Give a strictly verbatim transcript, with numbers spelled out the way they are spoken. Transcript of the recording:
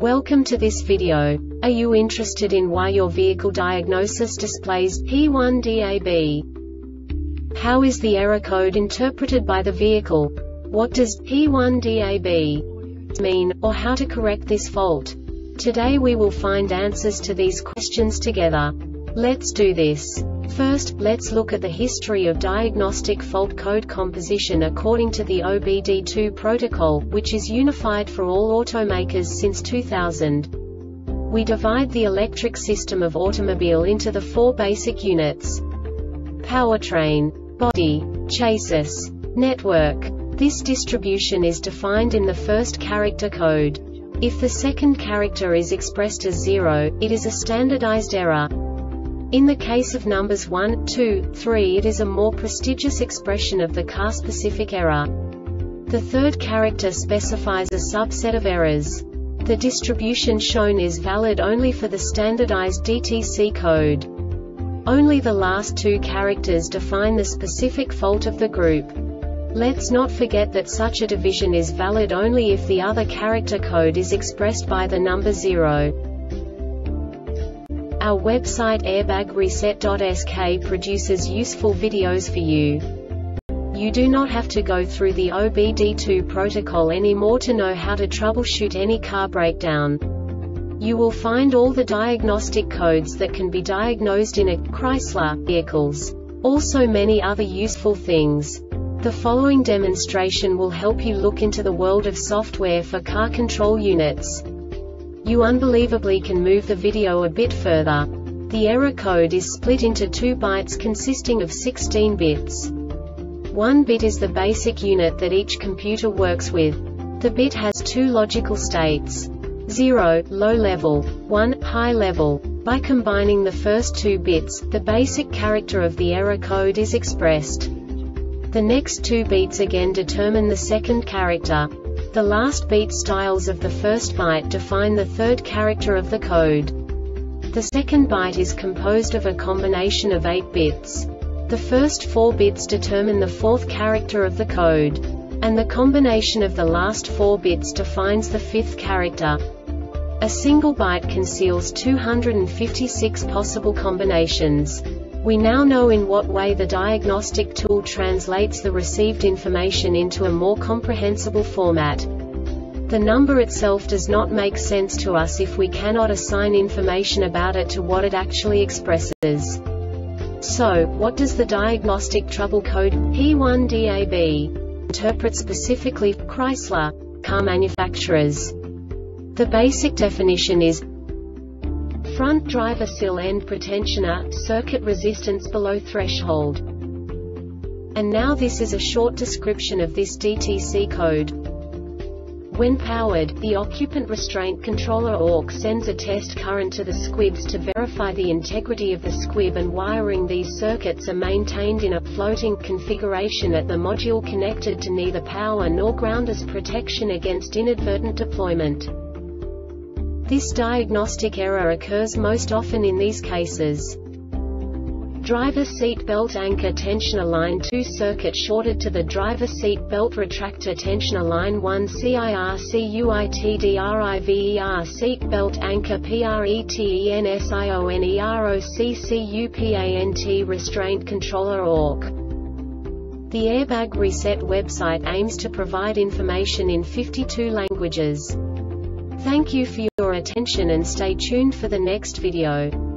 Welcome to this video. Are you interested in why your vehicle diagnosis displays P one D A B? How is the error code interpreted by the vehicle? What does P one D A B mean, or how to correct this fault? Today we will find answers to these questions together. Let's do this. First, let's look at the history of diagnostic fault code composition according to the O B D two protocol, which is unified for all automakers since two thousand. We divide the electric system of automobile into the four basic units: powertrain, body, chassis, network. This distribution is defined in the first character code. If the second character is expressed as zero, it is a standardized error. In the case of numbers one, two, three, it is a more prestigious expression of the car-specific error. The third character specifies a subset of errors. The distribution shown is valid only for the standardized D T C code. Only the last two characters define the specific fault of the group. Let's not forget that such a division is valid only if the other character code is expressed by the number zero. Our website airbag reset dot S K produces useful videos for you. You do not have to go through the O B D two protocol anymore to know how to troubleshoot any car breakdown. You will find all the diagnostic codes that can be diagnosed in a Chrysler vehicles. Also many other useful things. The following demonstration will help you look into the world of software for car control units. You unbelievably can move the video a bit further. The error code is split into two bytes consisting of sixteen bits. One bit is the basic unit that each computer works with. The bit has two logical states: zero, low level, one, high level. By combining the first two bits, the basic character of the error code is expressed. The next two beats again determine the second character. The last beat styles of the first byte define the third character of the code. The second byte is composed of a combination of eight bits. The first four bits determine the fourth character of the code. And the combination of the last four bits defines the fifth character. A single byte conceals two hundred fifty-six possible combinations. We now know in what way the diagnostic tool translates the received information into a more comprehensible format. The number itself does not make sense to us if we cannot assign information about it to what it actually expresses. So, what does the diagnostic trouble code P one D A B interpret specifically for Chrysler car manufacturers? The basic definition is front driver sill end pretensioner, circuit resistance below threshold. And now this is a short description of this D T C code. When powered, the occupant restraint controller O R C sends a test current to the squibs to verify the integrity of the squib, and wiring these circuits are maintained in a floating configuration at the module connected to neither power nor ground as protection against inadvertent deployment. This diagnostic error occurs most often in these cases: driver seat belt anchor tensioner line two circuit shorted to the driver seat belt retractor tensioner line one C I R C U I T D R I V E R seat belt anchor pretensioner restraint controller O R C. The Airbag Reset website aims to provide information in fifty-two languages. Thank you for your attention and stay tuned for the next video.